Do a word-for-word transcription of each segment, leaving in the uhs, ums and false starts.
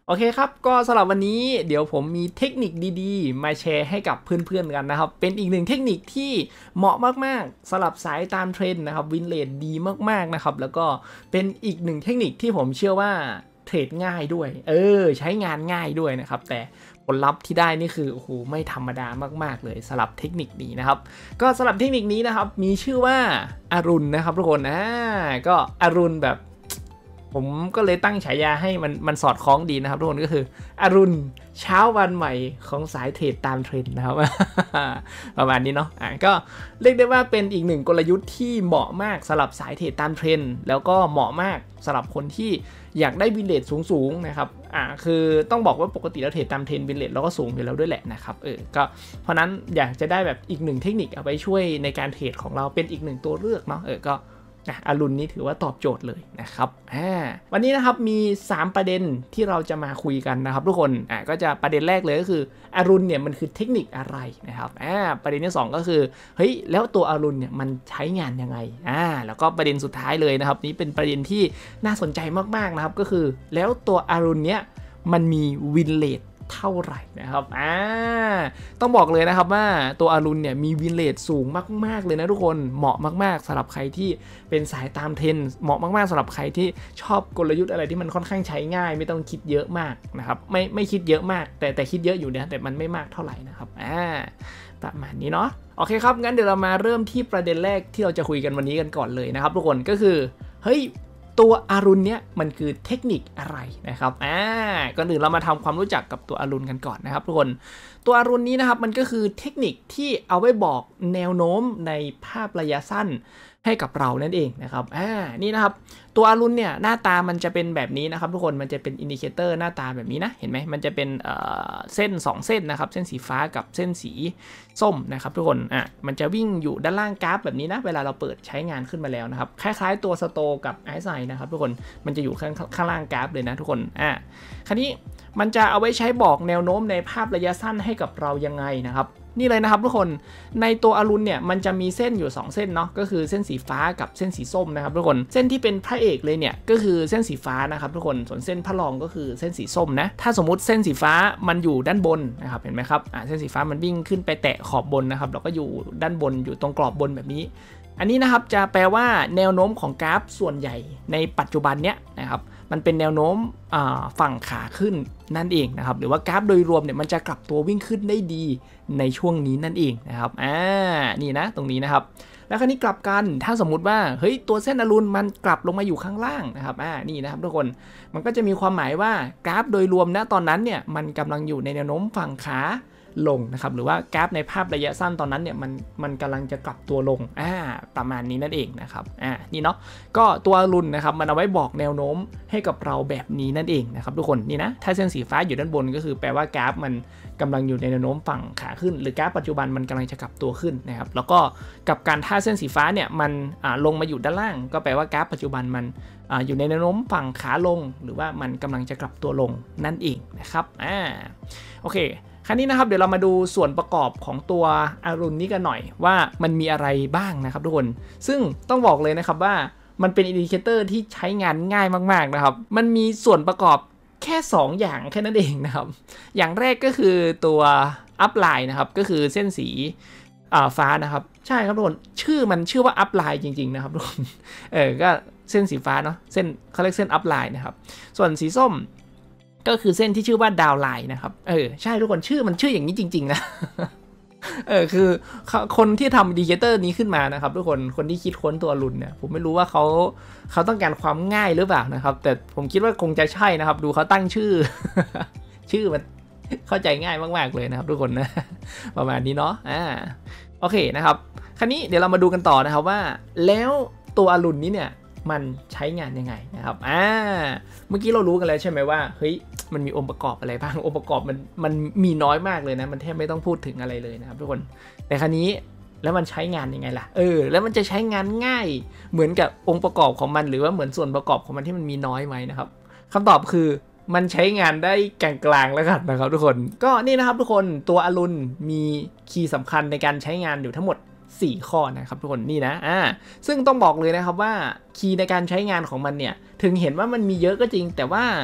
โอเคครับก็สำหรับวันนี้เดี๋ยวผมมีเทคนิคดีๆมาแชร์ให้กับเพื่อนๆกันนะครับเป็นอีกหนึ่งเทคนิคที่เหมาะมากๆสำหรับสายตามเทรนด์นะครับวินเลทดีมากๆนะครับแล้วก็เป็นอีกหนึ่งเทคนิคที่ผมเชื่อว่าเทรดง่ายด้วยเออใช้งานง่ายด้วยนะครับแต่ผลลัพธ์ที่ได้นี่คือโอ้โหไม่ธรรมดามากๆเลยสำหรับเทคนิคนี้นะครับก็สำหรับเทคนิคนี้นะครับมีชื่อว่าอรุณนะครับทุกคนอ่าก็อรุณแบบผมก็เลยตั้งฉายาให้มันมันสอดคล้องดีนะครับทุกคนก็คืออรุณเช้าวันใหม่ของสายเทรดตามเทรนด์นะครับ ประมาณนี้เนาะอ่ะก็เรียกได้ว่าเป็นอีกหนึ่งกลยุทธ์ที่เหมาะมากสำหรับสายเทรดตามเทรนด์แล้วก็เหมาะมากสำหรับคนที่อยากได้วินเลทสูงๆนะครับอ่ะคือต้องบอกว่าปกติแล้วเทรดตามเทรนด์วินเลทเราก็สูงอยู่แล้วด้วยแหละนะครับเออก็เพราะนั้นอยากจะได้แบบอีกหนึ่งเทคนิคเอาไปช่วยในการเทรดของเราเป็นอีกหนึ่งตัวเลือกเนาะเออก็อรุณนี้ถือว่าตอบโจทย์เลยนะครับวันนี้นะครับมีสามประเด็นที่เราจะมาคุยกันนะครับทุกคนอ่าก็จะประเด็นแรกเลยก็คืออรุณเนี่ยมันคือเทคนิคอะไรนะครับอ่าประเด็นที่สองก็คือเฮ้ยแล้วตัวอรุณเนี่ยมันใช้งานยังไงอ่าแล้วก็ประเด็นสุดท้ายเลยนะครับนี้เป็นประเด็นที่น่าสนใจมากๆนะครับก็คือแล้วตัวอรุณเนี่ยมันมีวินเลทเท่าไหร่นะครับอ่าต้องบอกเลยนะครับว่าตัวอรุณเนี่ยมีวินเลทสูงมากๆเลยนะทุกคนเหมาะมากๆสำหรับใครที่เป็นสายตามเทรนด์เหมาะมากๆสำหรับใครที่ชอบกลยุทธ์อะไรที่มันค่อนข้างใช้ง่ายไม่ต้องคิดเยอะมากนะครับไม่ไม่คิดเยอะมากแต่แต่คิดเยอะอยู่เนี่ยแต่มันไม่มากเท่าไหร่นะครับอ่าประมาณนี้เนาะโอเคครับงั้นเดี๋ยวเรามาเริ่มที่ประเด็นแรกที่เราจะคุยกันวันนี้กันก่อนเลยนะครับทุกคนก็คือเฮ้ยตัวอรุณเนี่ยมันคือเทคนิคอะไรนะครับอ่าก่อนอื่นเรามาทำความรู้จักกับตัวอรุณกันก่อนนะครับทุกคนตัวอรุณนี้นะครับมันก็คือเทคนิคที่เอาไว้บอกแนวโน้มในภาพระยะสั้นให้กับเรานั่นเองนะครับอ่านี่นะครับตัวอรุณเนี่ยหน้าตามันจะเป็นแบบนี้นะครับทุกคนมันจะเป็นอินดิเคเตอร์หน้าตาแบบนี้นะเห็นไหมมันจะเป็นเอ่อเส้นสองเส้นนะครับเส้นสีฟ้ากับเส้นสีส้มนะครับทุกคนอ่ะมันจะวิ่งอยู่ด้านล่างกราฟแบบนี้นะเวลาเราเปิดใช้งานขึ้นมาแล้วนะครับคล้ายๆตัวสโตกับไอซ์ไซนะครับทุกคนมันจะอยู่ข้างข้างล่างกราฟเลยนะทุกคนอ่ะคราวนี้มันจะเอาไว้ใช้บอกแนวโน้มในภาพระยะสั้นให้กับเรายังไงนะครับนี่เลยนะครับทุกคนในตัวอรุณเนี่ยมันจะมีเส้นอยู่สองเส้นเนาะก็คือเส้นสีฟ้ากับเส้นสีส้มนะครับทุกคนเส้นที่เป็นพระเอกเลยเนี่ยก็คือเส้นสีฟ้านะครับทุกคนส่วนเส้นพระรองก็คือเส้นสีส้มนะถ้าสมมุติเส้นสีฟ้ามันอยู่ด้านบนนะครับเห็นไหมครับอ่าเส้นสีฟ้ามันวิ่งขึ้นไปแตะขอบบนนะครับแล้วก็อยู่ด้านบนอยู่ตรงกรอบบนแบบนี้อันนี้นะครับจะแปลว่าแนวโน้มของกราฟส่วนใหญ่ในปัจจุบันเนี้ยนะครับมันเป็นแนวโน้มฝั่งขาขึ้นนั่นเองนะครับหรือว่ากราฟโดยรวมเนี่ยมันจะกลับตัววิ่งขึ้นได้ดีในช่วงนี้นั่นเองนะครับอ่านี่นะตรงนี้นะครับแล้วคราวนี้กลับกันถ้าสมมุติว่าเฮ้ยตัวเส้นอรุณมันกลับลงมาอยู่ข้างล่างนะครับอ่านี่นะครับทุกคนมันก็จะมีความหมายว่ากราฟโดยรวมนะตอนนั้นเนี่ยมันกำลังอยู่ในแนวโน้มฝั่งขาลงนะครับหรือว่ากราฟในภาพระยะสั้นตอนนั้นเนี่ยมันมันกำลังจะกลับตัวลงอ่าประมาณนี้นั่นเองนะครับอ่านี่เนาะก็ตัวอรุณนะครับมันเอาไว้บอกแนวโน้มให้กับเราแบบนี้นั่นเองนะครับทุกคนนี่นะถ้าเส้นสีฟ้าอยู่ด้านบนก็คือแปลว่ากราฟมันกำลังอยู่ในแนวโน้มฝั่งขาขึ้นหรือกราฟปัจจุบันมันกำลังจะกลับตัวขึ้นนะครับแล้วก็กับการถ้าเส้นสีฟ้าเนี่ยมันอ่าลงมาอยู่ด้านล่างก็แปลว่ากราฟปัจจุบันมันอ่าอยู่ในแนวโน้มฝั่งขาลงหรือว่ามันกำลังจะกลับตัวลงนั่นเองนะครับอ่าโอเคคราวนี้นะครับเดี๋ยวเรามาดูส่วนประกอบของตัวอรุณนี้กันหน่อยว่ามันมีอะไรบ้างนะครับทุกคนซึ่งต้องบอกเลยนะครับว่ามันเป็นอินดิเคเตอร์ที่ใช้งานง่ายมากๆนะครับมันมีส่วนประกอบแค่สองอย่างแค่นั้นเองนะครับอย่างแรกก็คือตัวอัพไลน์นะครับก็คือเส้นสีฟ้านะครับใช่ครับทุกคนชื่อมันชื่อว่าอัพไลน์จริงๆนะครับทุกคนเออก็เส้นสีฟ้าเนาะเส้นเขาเรียกเส้นอัพไลน์นะครับส่วนสีส้มก็คือเส้นที่ชื่อว่าดาวไลน์นะครับเออใช่ทุกคนชื่อมันชื่ออย่างนี้จริงๆนะเออคือคนที่ทำอินดิเคเตอร์นี้ขึ้นมานะครับทุกคนคนที่คิดค้นตัวรุ่นเนี่ยผมไม่รู้ว่าเขาเขาต้องการความง่ายหรือเปล่านะครับแต่ผมคิดว่าคงจะใช่นะครับดูเขาตั้งชื่อ ชื่อมันเข้าใจง่ายมากๆเลยนะครับทุกคนนะประมาณนี้เนาะอ่าโอเคนะครับคราวนี้เดี๋ยวเรามาดูกันต่อนะครับว่าแล้วตัวอรุณนี้เนี่ยมันใช้งานยังไงนะครับอ่าเมื่อกี้เรารู้กันแล้วใช่ไหมว่าเฮ้ยมันมีองค์ประกอบอะไรบ้างองค์ประกอบมันมันมีน้อยมากเลยนะมันแทบไม่ต้องพูดถึงอะไรเลยนะครับทุกคนแต่คราวนี้แล้วมันใช้งานยังไงล่ะเออแล้วมันจะใช้งานง่ายเหมือนกับองค์ประกอบของมันหรือว่าเหมือนส่วนประกอบของมันที่มันมีน้อยไหมนะครับคำตอบคือมันใช้งานได้กลางๆแล้วกันนะครับทุกคนก็นี่นะครับทุกคนตัวอรุณมีคีย์สำคัญในการใช้งานอยู่ทั้งหมดสี่ข้อนะครับทุกคนนี่นะอ่าซึ่งต้องบอกเลยนะครับว่าคีย์ในการใช้งานของมันเนี่ยถึงเห็นว่ามันมีเยอะก็จริงแต่ว่า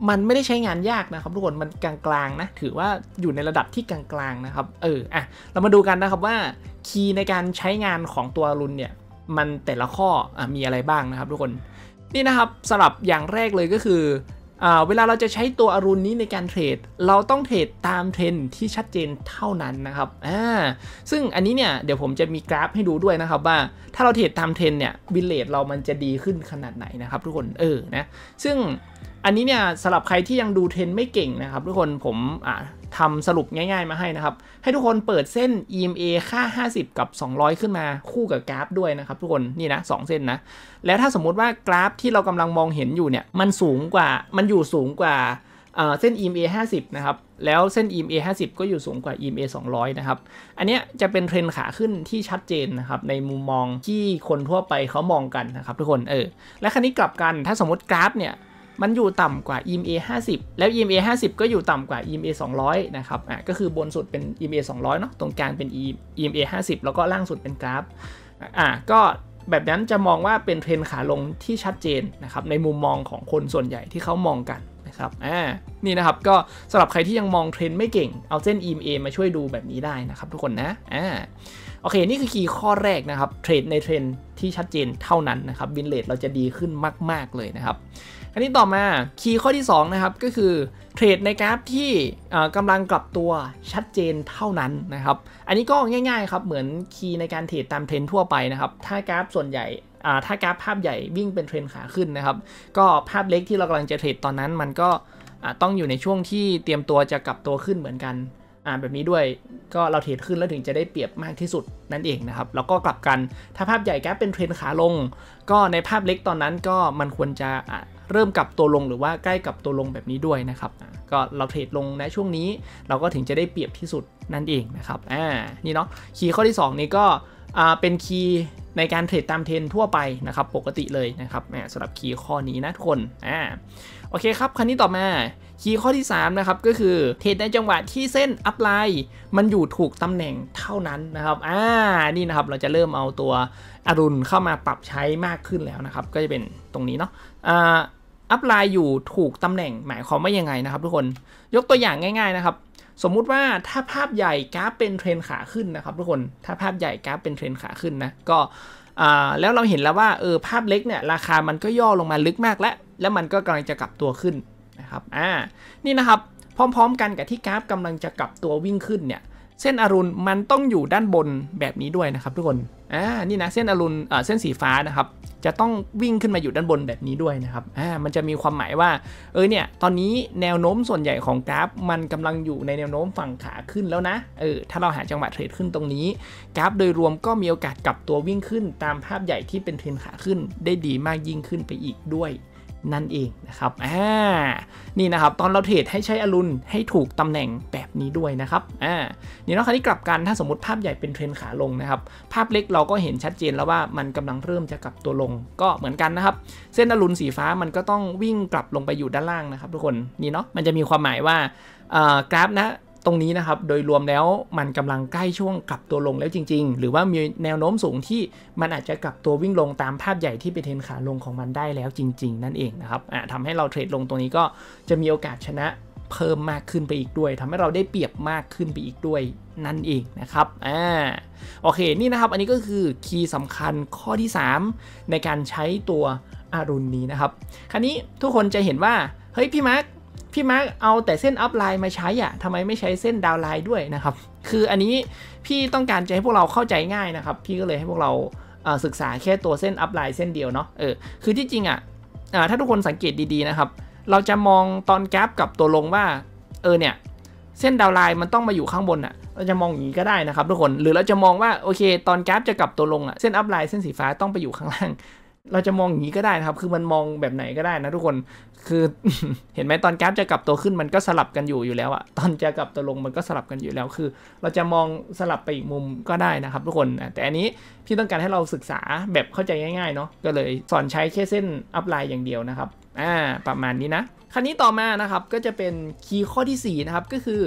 มันไม่ได้ใช้งานยากนะครับทุกคนมันกลางๆนะถือว่าอยู่ในระดับที่กลางๆนะครับเอออ่ะเรามาดูกันนะครับว่าคีย์ในการใช้งานของตัวอรุณเนี่ยมันแต่ละข้ออ่ะมีอะไรบ้างนะครับทุกคนนี่นะครับสำหรับอย่างแรกเลยก็คือเวลาเราจะใช้ตัวอรุณนี้ในการเทรดเราต้องเทรดตามเทรนที่ชัดเจนเท่านั้นนะครับอ่าซึ่งอันนี้เนี่ยเดี๋ยวผมจะมีกราฟให้ดูด้วยนะครับว่าถ้าเราเทรดตามเทรนเนี่ยวินเลทเรามันจะดีขึ้นขนาดไหนนะครับทุกคนเออนะซึ่งอันนี้เนี่ยสำหรับใครที่ยังดูเทรนไม่เก่งนะครับทุกคนผมอ่าทำสรุปง่ายๆมาให้นะครับให้ทุกคนเปิดเส้น อี เอ็ม เอ ค่าห้าสิบกับสองร้อยขึ้นมาคู่กับกราฟด้วยนะครับทุกคนนี่นะสองเส้นนะแล้วถ้าสมมุติว่ากราฟที่เรากำลังมองเห็นอยู่เนี่ยมันสูงกว่ามันอยู่สูงกว่าเส้น อี เอ็ม เอ ห้าสิบนะครับแล้วเส้น อี เอ็ม เอ ห้าสิบก็อยู่สูงกว่า อี เอ็ม เอ สองร้อยนะครับอันนี้จะเป็นเทรนขาขึ้นที่ชัดเจนนะครับในมุมมองที่คนทั่วไปเขามองกันนะครับทุกคนเออและคราวนี้กลับกันถ้าสมมติกราฟเนี่ยมันอยู่ต่ำกว่า อี เอ็ม เอ ห้าสิบแล้ว อี เอ็ม เอ ห้าสิบก็อยู่ต่ำกว่า อี เอ็ม เอ สองร้อยนะครับอ่ะก็คือบนสุดเป็น อี เอ็ม เอ สองร้อยเนาะตรงกลางเป็น อี เอ็ม เอ ห้าสิบแล้วก็ล่างสุดเป็นกราฟอ่ะก็แบบนั้นจะมองว่าเป็นเทรนขาลงที่ชัดเจนนะครับในมุมมองของคนส่วนใหญ่ที่เขามองกันนะครับอ่านี่นะครับก็สำหรับใครที่ยังมองเทรนไม่เก่งเอาเส้น อี เอ็ม เอ มาช่วยดูแบบนี้ได้นะครับทุกคนนะอ่าโอเคนี่คือคีย์ข้อแรกนะครับเทรดในเทรนที่ชัดเจนเท่านั้นนะครับวินเลทเราจะดีขึ้นมากๆเลยนะครับอันนี้ต่อมาคีย์ข้อที่สองนะครับก็คือเทรดในกราฟที่กำลังกลับตัวชัดเจนเท่านั้นนะครับอันนี้ก็ง่ายๆครับเหมือนคีย์ในการเทรดตามเทรนทั่วไปนะครับถ้ากราฟส่วนใหญ่ถ้ากราฟภาพใหญ่วิ่งเป็นเทรนขาขึ้นนะครับก็ภาพเล็กที่เรากำลังจะเทรดตอนนั้นมันก็ต้องอยู่ในช่วงที่เตรียมตัวจะกลับตัวขึ้นเหมือนกันอ่าแบบนี้ด้วยก็เราเทรดขึ้นแล้วถึงจะได้เปรียบมากที่สุดนั่นเองนะครับแล้วก็กลับกันถ้าภาพใหญ่กราฟเป็นเทรนขาลงก็ในภาพเล็กตอนนั้นก็มันควรจะเริ่มกลับตัวลงหรือว่าใกล้กับตัวลงแบบนี้ด้วยนะครับก็เราเทรดลงในช่วงนี้เราก็ถึงจะได้เปรียบที่สุดนั่นเองนะครับอ่านี่เนาะคีย์ข้อที่สองนี้ก็อ่าเป็นคีย์ในการเทรดตามเทรนทั่วไปนะครับปกติเลยนะครับสำหรับคีย์ข้อนี้นะทุกคนอ่าโอเคครับคราวนี้ต่อมาคีย์ข้อที่สามนะครับก็คือเทรดในจังหวะที่เส้นอัพไลน์มันอยู่ถูกตำแหน่งเท่านั้นนะครับอ่านี่นะครับเราจะเริ่มเอาตัวอรุณเข้ามาปรับใช้มากขึ้นแล้วนะครับก็จะเป็นตรงนี้เนาะอ่าอัพไลน์อยู่ถูกตำแหน่งหมายความว่ายังไงนะครับทุกคนยกตัวอย่างง่ายๆนะครับสมมุติว่าถ้าภาพใหญ่กราฟเป็นเทรนขาขึ้นนะครับทุกคนถ้าภาพใหญ่กราฟเป็นเทรนขาขึ้นนะก็แล้วเราเห็นแล้วว่าเออภาพเล็กเนี่ยราคามันก็ย่อลงมาลึกมากแล้วแล้วมันก็กำลังจะกลับตัวขึ้นนะครับอ่านี่นะครับพร้อมๆกันกับที่กราฟกำลังจะกลับตัววิ่งขึ้นเนี่ยเส้นอรุณมันต้องอยู่ด้านบนแบบนี้ด้วยนะครับทุกคนอ่านี่นะเส้นอรุณเอ่อเส้นสีฟ้านะครับจะต้องวิ่งขึ้นมาอยู่ด้านบนแบบนี้ด้วยนะครับอ่ามันจะมีความหมายว่าเออเนี่ยตอนนี้แนวโน้มส่วนใหญ่ของกราฟมันกำลังอยู่ในแนวโน้มฝั่งขาขึ้นแล้วนะเออถ้าเราหาจังหวะเทรดขึ้นตรงนี้กราฟโดยรวมก็มีโอกาสกลับตัววิ่งขึ้นตามภาพใหญ่ที่เป็นเทรนขาขึ้นได้ดีมากยิ่งขึ้นไปอีกด้วยนั่นเองนะครับอ่านี่นะครับตอนเราเทรดให้ใช้อรุณให้ถูกตำแหน่งแบบนี้ด้วยนะครับอ่านี่นะคราวนี้กลับกันถ้าสมมติภาพใหญ่เป็นเทรนขาลงนะครับภาพเล็กเราก็เห็นชัดเจนแล้วว่ามันกำลังเริ่มจะกลับตัวลงก็เหมือนกันนะครับเส้นอรุณสีฟ้ามันก็ต้องวิ่งกลับลงไปอยู่ด้านล่างนะครับทุกคนนี่เนาะมันจะมีความหมายว่าอ่ากราฟนะตรงนี้นะครับโดยรวมแล้วมันกำลังใกล้ช่วงกลับตัวลงแล้วจริงๆหรือว่ามีแนวโน้มสูงที่มันอาจจะกลับตัววิ่งลงตามภาพใหญ่ที่เป็นเทรนขาลงของมันได้แล้วจริงๆนั่นเองนะครับอ่าทำให้เราเทรดลงตรงนี้ก็จะมีโอกาสชนะเพิ่มมากขึ้นไปอีกด้วยทำให้เราได้เปรียบมากขึ้นไปอีกด้วยนั่นเองนะครับอ่าโอเคนี่นะครับอันนี้ก็คือคีย์สำคัญข้อที่สามในการใช้ตัวอรุณนี้นะครับคราวนี้ทุกคนจะเห็นว่าเฮ้ยพี่มาร์คพี่มาร์คเอาแต่เส้นอัพไลน์มาใช้อ่ะทำไมไม่ใช้เส้นดาวไลน์ด้วยนะครับคืออันนี้พี่ต้องการจะให้พวกเราเข้าใจง่ายนะครับพี่ก็เลยให้พวกเราศึกษาแค่ตัวเส้นอัพไลน์เส้นเดียวเนาะเออคือที่จริงอ่ะถ้าทุกคนสังเกตดีๆนะครับเราจะมองตอนกราฟกับตัวลงว่าเออเนี่ยเส้นดาวไลน์มันต้องมาอยู่ข้างบนอ่ะเราจะมองอย่างนี้ก็ได้นะครับทุกคนหรือเราจะมองว่าโอเคตอนกราฟจะกลับตัวลงอ่ะเส้นอัพไลน์เส้นสีฟ้าต้องไปอยู่ข้างล่างเราจะมองอย่างนี้ก็ได้นะครับคือมันมองแบบไหนก็ได้นะทุกคนคือ เห็นไหมตอนกราฟจะกลับตัวขึ้นมันก็สลับกันอยู่อยู่แล้วอะตอนจะกลับตัวลงมันก็สลับกันอยู่แล้วคือเราจะมองสลับไปอีกมุมก็ได้นะครับทุกคนแต่อันนี้พี่ต้องการให้เราศึกษาแบบเข้าใจง่ายๆเนาะก็เลยสอนใช้แค่เส้นอัพไลน์อย่างเดียวนะครับอ่าประมาณนี้นะคราวนี้ต่อมานะครับก็จะเป็นคีย์ข้อที่สี่นะครับก็คือ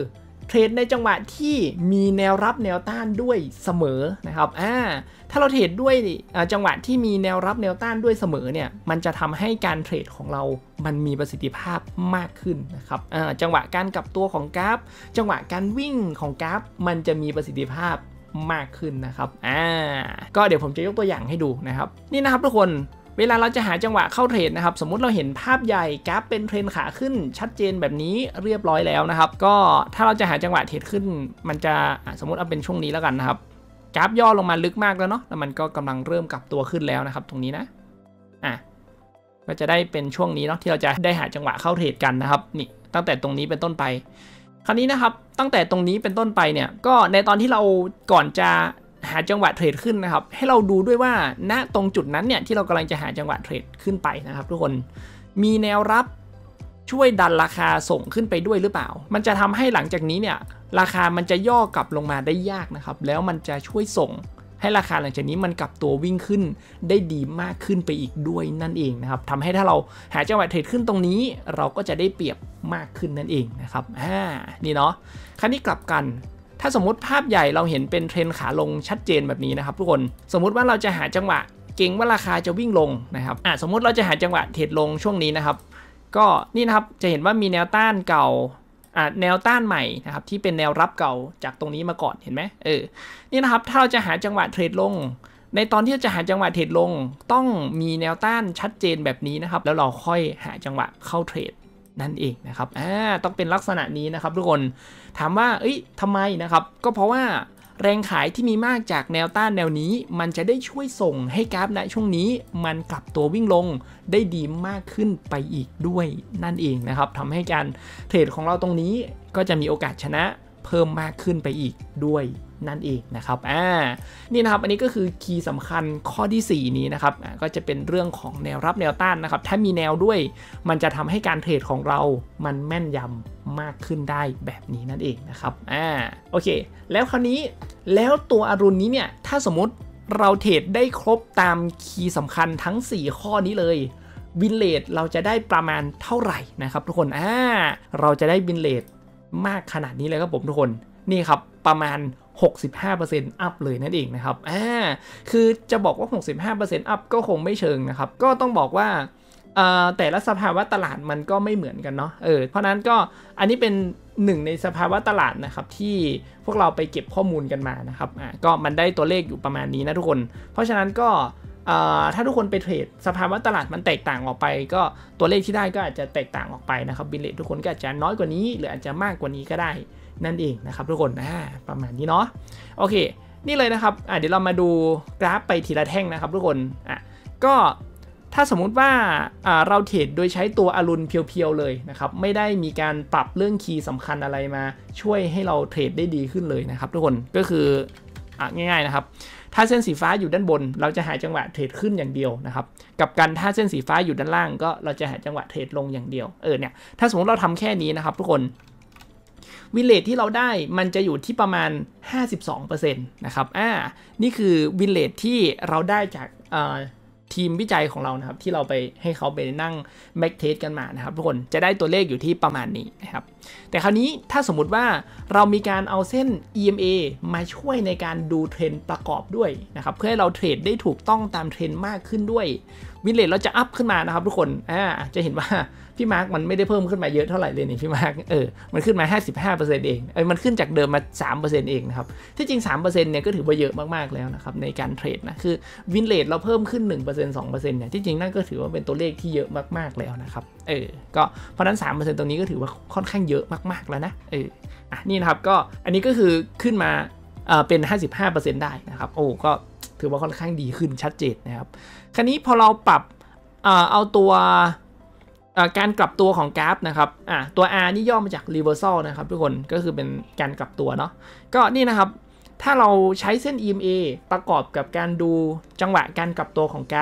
เทรดในจังหวะที่มีแนวรับแนวต้านด้วยเสมอนะครับอ่าถ้าเราเทรดด้วยจังหวะที่มีแนวรับแนวต้านด้วยเสมอเนี่ยมันจะทำให้การเทรดของเรามันมีประสิทธิภาพมากขึ้นนะครับอ่าจังหวะการกลับตัวของกราฟจังหวะการวิ่งของกราฟมันจะมีประสิทธิภาพมากขึ้นนะครับอ่าก็เดี๋ยวผมจะยกตัวอย่างให้ดูนะครับนี่นะครับทุกคนเวลาเราจะหาจังหวะเข้าเทรดนะครับสมมุติเราเห็นภาพใหญ่กราฟเป็นเทรนขาขึ้นชัดเจนแบบนี้เรียบร้อยแล้วนะครับก็ถ้าเราจะหาจังหวะเทรดขึ้นมันจะสมมุติเอาเป็นช่วงนี้แล้วกันนะครับกราฟย่อลงมาลึกมากแล้วเนาะแล้วมันก็กำลังเริ่มกลับตัวขึ้นแล้วนะครับตรงนี้นะอ่ะก็จะได้เป็นช่วงนี้เนาะที่เราจะได้หาจังหวะเข้าเทรดกันนะครับนี่ตั้งแต่ตรงนี้เป็นต้นไปคราวนี้นะครับตั้งแต่ตรงนี้เป็นต้นไปเนี่ยก็ในตอนที่เราก่อนจะหาจังหวะเทรดขึ้นนะครับให้เราดูด้วยว่าณตรงจุดนั้นเนี่ยที่เรากำลังจะหาจังหวะเทรดขึ้นไปนะครับทุกคนมีแนวรับช่วยดันราคาส่งขึ้นไปด้วยหรือเปล่ามันจะทำให้หลังจากนี้เนี่ยราคามันจะย่อกลับลงมาได้ยากนะครับแล้วมันจะช่วยส่งให้ราคาหลังจากนี้มันกลับตัววิ่งขึ้นได้ดีมากขึ้นไปอีกด้วยนั่นเองนะครับทำให้ถ้าเราหาจังหวะเทรดขึ้นตรงนี้เราก็จะได้เปรียบมากขึ้นนั่นเองนะครับอ่านี่เนาะคราวนี้กลับกันถ้าสมมติภาพใหญ่เราเห็นเป็นเทรนขาลงชัดเจนแบบนี้นะครับทุกคนสมมุติว่าเราจะหาจังหวะเก่งว่าราคาจะวิ่งลงนะครับอ่ะสมมุติเราจะหาจังหวะเทรดลงช่วงนี้นะครับก็นี่นะครับจะเห็นว่ามีแนวต้านเก่าอ่ะแนวต้านใหม่นะครับที่เป็นแนวรับเก่าจากตรงนี้มาก่อนเห็นไหมเออนี่นะครับถ้าเราจะหาจังหวะเทรดลงในตอนที่จะหาจังหวะเทรดลงต้องมีแนวต้านชัดเจนแบบนี้นะครับแล้วเราค่อยหาจังหวะเข้าเทรดนั่นเองนะครับอ่าต้องเป็นลักษณะนี้นะครับทุกคนถามว่าเอ้ยทำไมนะครับก็เพราะว่าแรงขายที่มีมากจากแนวต้านแนวนี้มันจะได้ช่วยส่งให้กราฟในช่วงนี้มันกลับตัววิ่งลงได้ดีมากขึ้นไปอีกด้วยนั่นเองนะครับทำให้การเทรดของเราตรงนี้ก็จะมีโอกาสชนะเพิ่มมากขึ้นไปอีกด้วยนั่นเองนะครับอ่านี่นะครับอันนี้ก็คือคีย์สำคัญข้อที่สี่นี้นะครับก็จะเป็นเรื่องของแนวรับแนวต้านนะครับถ้ามีแนวด้วยมันจะทำให้การเทรดของเรามันแม่นยำมากขึ้นได้แบบนี้นั่นเองนะครับอ่าโอเคแล้วคราวนี้แล้วตัวอรุณนี้เนี่ยถ้าสมมติเราเทรดได้ครบตามคีย์สำคัญทั้งสี่ข้อนี้เลยวินเลทเราจะได้ประมาณเท่าไหร่นะครับทุกคนอ่าเราจะได้วินเลทมากขนาดนี้เลยครับผมทุกคนนี่ครับประมาณ หกสิบห้าเปอร์เซ็นต์ อัพเลยนั่นเองนะครับอ่าคือจะบอกว่า หกสิบห้าเปอร์เซ็นต์ อัพก็คงไม่เชิงนะครับก็ต้องบอกว่าแต่ละสภาวะตลาดมันก็ไม่เหมือนกันเนาะเออเพราะนั้นก็อันนี้เป็นหนึ่งในสภาวะตลาดนะครับที่พวกเราไปเก็บข้อมูลกันมานะครับอ่าก็มันได้ตัวเลขอยู่ประมาณนี้นะทุกคนเพราะฉะนั้นก็ถ้าทุกคนไปเทรดสภาวะตลาดมันแตกต่างออกไปก็ตัวเลขที่ได้ก็อาจจะแตกต่างออกไปนะครับบิลเลททุกคนก็อาจจะน้อยกว่านี้หรืออาจจะมากกว่านี้ก็ได้นั่นเองนะครับทุกคนอ่าประมาณนี้เนาะโอเคนี่เลยนะครับอ่ะเดี๋ยวเรามาดูกราฟไปทีละแท่งนะครับทุกคนอ่ะก็ถ้าสมมุติว่าอ่าเราเทรดโดยใช้ตัวอรุณเพียวๆเลยนะครับไม่ได้มีการปรับเรื่องคีย์สำคัญอะไรมาช่วยให้เราเทรดได้ดีขึ้นเลยนะครับทุกคนก็คืออ่ะง่ายๆนะครับถ้าเส้นสีฟ้าอยู่ด้านบนเราจะหาจังหวะเทรดขึ้นอย่างเดียวนะครับกับกันถ้าเส้นสีฟ้าอยู่ด้านล่างก็เราจะหาจังหวะเทรดลงอย่างเดียวเออเนี่ยถ้าสมมติเราทำแค่นี้นะครับทุกคนวินเลทที่เราได้มันจะอยู่ที่ประมาณ ห้าสิบสองเปอร์เซ็นต์ นะครับอ่านี่คือวินเลทที่เราได้จากทีมวิจัยของเรานะครับที่เราไปให้เขาไปนั่งแม็กเทสกันมานะครับทุกคนจะได้ตัวเลขอยู่ที่ประมาณนี้นะครับแต่คราวนี้ถ้าสมมุติว่าเรามีการเอาเส้น อี เอ็ม เอ มาช่วยในการดูเทรนด์ประกอบด้วยนะครับเพื่อให้เราเทรดได้ถูกต้องตามเทรนด์มากขึ้นด้วยวินเลทเราจะอัพขึ้นมานะครับทุกคนอ่าจะเห็นว่าพี่มาร์กมันไม่ได้เพิ่มขึ้นมาเยอะเท่าไหร่เลยนี่พี่มาร์กเออมันขึ้นมา ห้าสิบห้าเปอร์เซ็นต์ เองเออมันขึ้นจากเดิมมา สามเปอร์เซ็นต์ เองนะครับที่จริง สามเปอร์เซ็นต์ เนี่ยก็ถือว่าเยอะมากๆแล้วนะครับในการเทรดนะคือวินเลทเราเพิ่มขึ้น หนึ่งเปอร์เซ็นต์ สองเปอร์เซ็นต์ เนี่ยที่จริงนั่นก็ถือว่าเป็นตัวเลขที่เยอะมากๆแล้วนะครับเออก็เพราะนั้น สามเปอร์เซ็นต์ ตรงนี้ก็ถือว่าค่อนข้างเยอะมากๆแล้วนะเอออ่ะนี่นะครับก็อันนี้ก็คือขึ้นมาเอ่อเป็น ห้าสิบห้าเปอร์เซ็นต์ ได้นะครับโอ้ก็ถือว่าค่อนข้างดีขึ้นชัดเจนนะครับคราวนี้พอเราปรับเอ่อเอาตัวการกลับตัวของกราฟนะครับอ่ะตัว R นี่ย่อมาจาก reversal นะครับทุกคนก็คือเป็นการกลับตัวเนาะก็นี่นะครับถ้าเราใช้เส้น อี เอ็ม เอ ประกอบกับการดูจังหวะการกลับตัวของกราฟ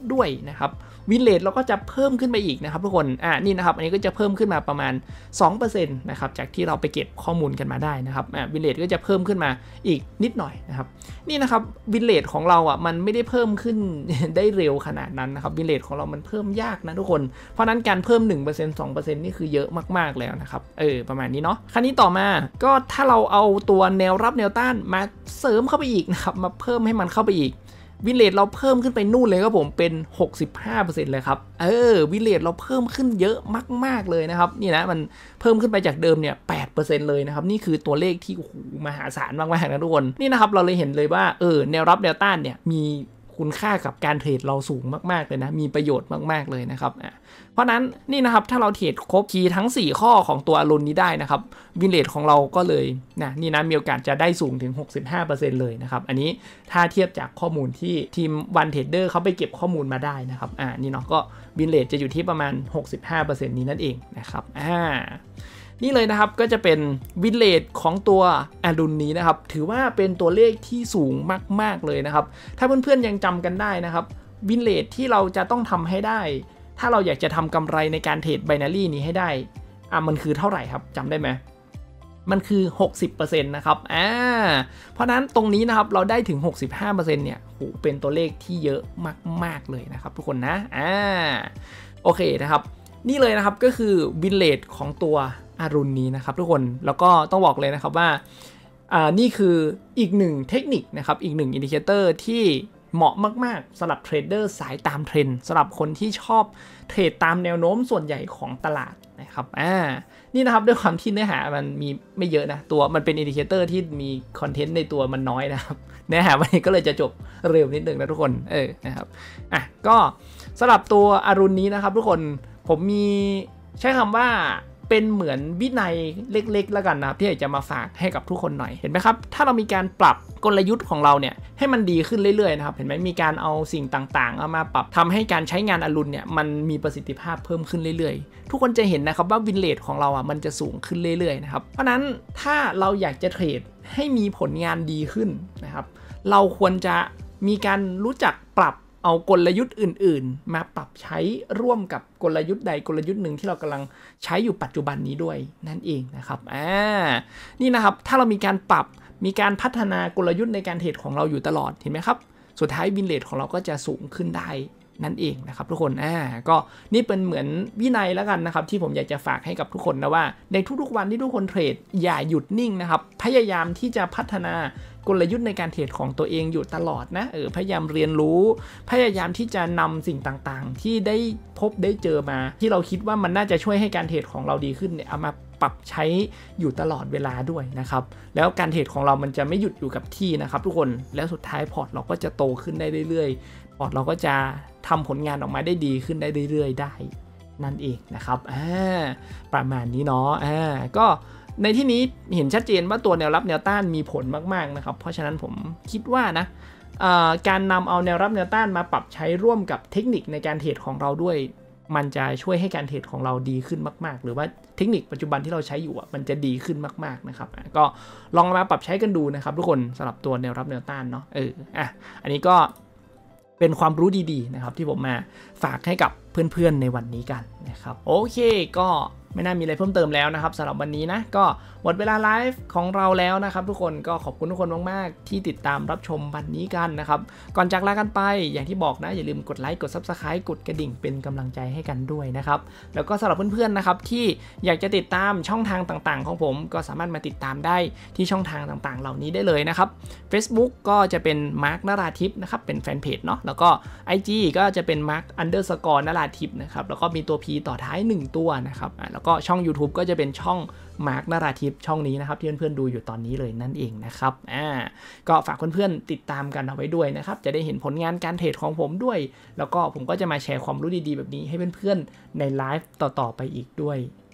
ด้วยนะครับวินเลทเราก็จะเพิ่มขึ้นไปอีกนะครับทุกคนอ่านี่นะครับอันนี้ก็จะเพิ่มขึ้นมาประมาณ สองเปอร์เซ็นต์ นะครับจากที่เราไปเก็บข้อมูลกันมาได้นะครับอ่าวินเลทก็จะเพิ่มขึ้นมาอีกนิดหน่อยนะครับนี่นะครับวินเลทของเราอ่ะมันไม่ได้เพิ่มขึ้น ได้เร็วขนาดนั้นนะครับวินเลทของเรามันเพิ่มยากนะทุกคนเพราะนั้นการเพิ่ม หนึ่งเปอร์เซ็นต์ สองเปอร์เซ็นต์ นี่คือเยอะมากๆแล้วนะครับเออประมาณนี้เนาะคราวนี้ต่อมาก็ถ้าเราเอาตัวแนวรับแนวต้านมาเสริมเข้าไปอีกนะครับมาเพิ่มให้มันเข้าไปอีกวินเลทเราเพิ่มขึ้นไปนู่นเลยครับผมเป็น หกสิบห้าเปอร์เซ็นต์ เลยครับเออวินเลทเราเพิ่มขึ้นเยอะมากๆเลยนะครับนี่นะมันเพิ่มขึ้นไปจากเดิมเนี่ย แปดเปอร์เซ็นต์ เลยนะครับนี่คือตัวเลขที่โอ้โหมหาศาลมากๆนะทุกคนนี่นะครับเราเลยเห็นเลยว่าเออแนวรับแนวต้านเนี่ยมีคุณค่ากับการเทรดเราสูงมากๆเลยนะมีประโยชน์มากๆเลยนะครับอ่ะเพราะนั้นนี่นะครับถ้าเราเทรดครบคีย์ทั้งสี่ข้อของตัวอรุณนี้ได้นะครับวินเลทของเราก็เลยนะนี่นะมีโอกาสจะได้สูงถึง หกสิบห้าเปอร์เซ็นต์ เลยนะครับอันนี้ถ้าเทียบจากข้อมูลที่ทีมวันเทรดเดอร์เขาไปเก็บข้อมูลมาได้นะครับอ่านี่เนาะก็วินเลทจะอยู่ที่ประมาณ หกสิบห้าเปอร์เซ็นต์ นี้นั่นเองนะครับอ่านี่เลยนะครับก็จะเป็นวินเลทของตัวอรุณนี้นะครับถือว่าเป็นตัวเลขที่สูงมากๆเลยนะครับถ้าเพื่อนๆยังจำกันได้นะครับวินเลทที่เราจะต้องทำให้ได้ถ้าเราอยากจะทำกำไรในการเทรดไบนารีนี้ให้ได้อ่ะมันคือเท่าไหร่ครับจำได้ไหมมันคือ หกสิบเปอร์เซ็นต์ นะครับอ่าเพราะนั้นตรงนี้นะครับเราได้ถึง หกสิบห้าเปอร์เซ็นต์ เนี่ยโหเป็นตัวเลขที่เยอะมากๆเลยนะครับทุกคนนะอ่าโอเคนะครับนี่เลยนะครับก็คือวินเลทของตัวอรุณนี้นะครับทุกคนแล้วก็ต้องบอกเลยนะครับว่าอ่านี่คืออีกหนึ่งเทคนิคนะครับอีกหนึ่งอินดิเคเตอร์ที่เหมาะมากๆสำหรับเทรดเดอร์สายตามเทรนด์สำหรับคนที่ชอบเทรดตามแนวโน้มส่วนใหญ่ของตลาดนะครับอ่านี่นะครับด้วยความที่เนื้อหามันมีไม่เยอะนะตัวมันเป็นอินดิเคเตอร์ที่มีคอนเทนต์ในตัวมันน้อยนะครับเนื้อหาวันนี้ก็เลยจะจบเร็วนิดนึงนะทุกคนเออนะครับอ่ะก็สำหรับตัวอรุณนี้นะครับทุกคนผมมีใช้คำว่าเป็นเหมือนวินัยเล็กๆแล้วกันนะครับที่อยากจะมาฝากให้กับทุกคนหน่อยเห็นไหมครับถ้าเรามีการปรับกลยุทธ์ของเราเนี่ยให้มันดีขึ้นเรื่อยๆนะครับเห็นไหมมีการเอาสิ่งต่างๆเอามาปรับทำให้การใช้งานอรุณเนี่ยมันมีประสิทธิภาพเพิ่มขึ้นเรื่อยๆทุกคนจะเห็นนะครับว่าวินเลทของเราอ่ะมันจะสูงขึ้นเรื่อยๆนะครับเพราะนั้นถ้าเราอยากจะเทรดให้มีผลงานดีขึ้นนะครับเราควรจะมีการรู้จักปรับเอากลยุทธ์อื่นๆมาปรับใช้ร่วมกับกลยุทธ์ใดกลยุทธ์หนึ่งที่เรากำลังใช้อยู่ปัจจุบันนี้ด้วยนั่นเองนะครับอ่านี่นะครับถ้าเรามีการปรับมีการพัฒนากลยุทธ์ในการเทรดของเราอยู่ตลอดเห็นไหมครับสุดท้ายวินเลทของเราก็จะสูงขึ้นได้นั่นเองนะครับทุกคนอ่าก็นี่เป็นเหมือนวินัยแล้วกันนะครับที่ผมอยากจะฝากให้กับทุกคนนะว่าในทุกๆวันที่ทุกคนเทรดอย่าหยุดนิ่งนะครับพยายามที่จะพัฒนากลยุทธ์ในการเทรดของตัวเองอยู่ตลอดนะเออพยายามเรียนรู้พยายามที่จะนำสิ่งต่างๆที่ได้พบได้เจอมาที่เราคิดว่ามันน่าจะช่วยให้การเทรดของเราดีขึ้นเนี่ยเอามาปรับใช้อยู่ตลอดเวลาด้วยนะครับแล้วการเทรดของเรามันจะไม่หยุดอยู่กับที่นะครับทุกคนแล้วสุดท้ายพอร์ตเราก็จะโตขึ้นได้เรื่อยๆพอร์ตเราก็จะทำผลงานออกมาได้ดีขึ้นได้เรื่อยๆได้นั่นเองนะครับอ่าประมาณนี้เนาะอ่าก็ในที่นี้เห็นชัดเจนว่าตัวแนวรับแนวต้านมีผลมากๆนะครับเพราะฉะนั้นผมคิดว่านะการนำเอาแนวรับแนวต้านมาปรับใช้ร่วมกับเทคนิคในการเทรดของเราด้วยมันจะช่วยให้การเทรดของเราดีขึ้นมากๆหรือว่าเทคนิคปัจจุบันที่เราใช้อยู่มันจะดีขึ้นมากๆนะครับก็ลองมาปรับใช้กันดูนะครับทุกคนสำหรับตัวแนวรับแนวต้านเนาะเอออ่ะอันนี้ก็เป็นความรู้ดีๆนะครับที่ผมมาฝากให้กับเพื่อนๆในวันนี้กันนะครับโอเคก็ไม่น่ามีอะไรเพิ่มเติมแล้วนะครับสำหรับวันนี้นะก็หมดเวลาไลฟ์ของเราแล้วนะครับทุกคนก็ขอบคุณทุกคนมากๆที่ติดตามรับชมวันนี้กันนะครับก่อนจากลากันไปอย่างที่บอกนะอย่าลืมกดไลค์กด ซับสไครบ์ กดกระดิ่งเป็นกำลังใจให้กันด้วยนะครับแล้วก็สำหรับเพื่อนๆนะครับที่อยากจะติดตามช่องทางต่างๆของผมก็สามารถมาติดตามได้ที่ช่องทางต่างๆเหล่านี้ได้เลยนะครับ Facebook ก็จะเป็น Mark นราธิปนะครับเป็นแฟนเพจเนาะแล้วก็ ไอ จี ก็จะเป็น Mark underscore นราธิปนะครับแล้วก็มีตัว P ต่อท้ายหนึ่งตัวนะครับแล้วก็ช่อง YouTube ก็จะเป็นช่องมาร์คนราธิปช่องนี้นะครับที่เพื่อนๆดูอยู่ตอนนี้เลยนั่นเองนะครับอ่าก็ฝากเพื่อนๆติดตามกันเอาไว้ด้วยนะครับจะได้เห็นผลงานการเทรดของผมด้วยแล้วก็ผมก็จะมาแชร์ความรู้ดีๆแบบนี้ให้เพื่อนๆในไลฟ์ต่อๆไปอีกด้วย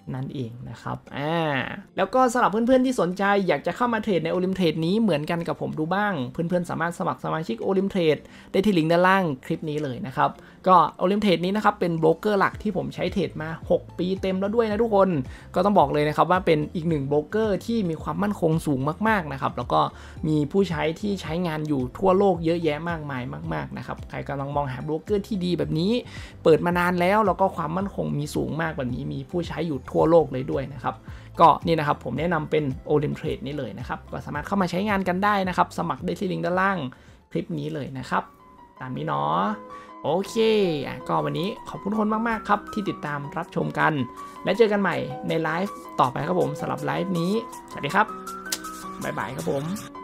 นั่นเองนะครับอ่าแล้วก็สำหรับเพื่อนๆที่สนใจอยากจะเข้ามาเทรดในโอลิมเทรดนี้เหมือนกันกับผมดูบ้างเพื่อนๆสามารถสมัครสมาชิกโอลิมเทรดได้ที่ลิงก์ด้านล่างคลิปนี้เลยนะครับก็โอลิมเทรดนี้นะครับเป็นโบรกเกอร์หลักที่ผมใช้เทรดมาหกปีเต็มแล้วด้วยนะทุกคนก็ต้องบอกเลยนะครับว่าเป็นอีกหนึ่งโบรกเกอร์ที่มีความมั่นคงสูงมากๆนะครับแล้วก็มีผู้ใช้ที่ใช้งานอยู่ทั่วโลกเยอะแยะมากมายมากๆนะครับใครกำลังมองหาโบรกเกอร์ที่ดีแบบนี้เปิดมานานแล้วแล้วก็ความมั่นคงมีสูงมากแบบนี้มีผู้ใช้อยู่ทั่วโลกเลยด้วยนะครับก็นี่นะครับผมแนะนำเป็นโอลิมเทรดนี้เลยนะครับก็สามารถเข้ามาใช้งานกันได้นะครับสมัครได้ที่ลิงก์ด้านล่างคลิปนี้เลยนะครับตามนี้เนาะโอเคอ่ะก็วันนี้ขอบคุณทุกคนมากๆครับที่ติดตามรับชมกันและเจอกันใหม่ในไลฟ์ต่อไปครับผมสำหรับไลฟ์นี้สวัสดีครับบ๊ายบายครับผม